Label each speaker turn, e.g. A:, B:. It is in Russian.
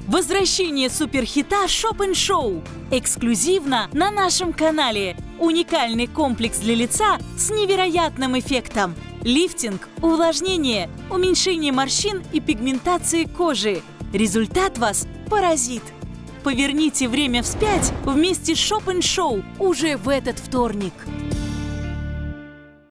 A: Возвращение суперхита Shop & Show. Эксклюзивно на нашем канале. Уникальный комплекс для лица с невероятным эффектом. Лифтинг, увлажнение, уменьшение морщин и пигментации кожи. Результат вас поразит. Поверните время вспять вместе с Shop & Show уже в этот вторник.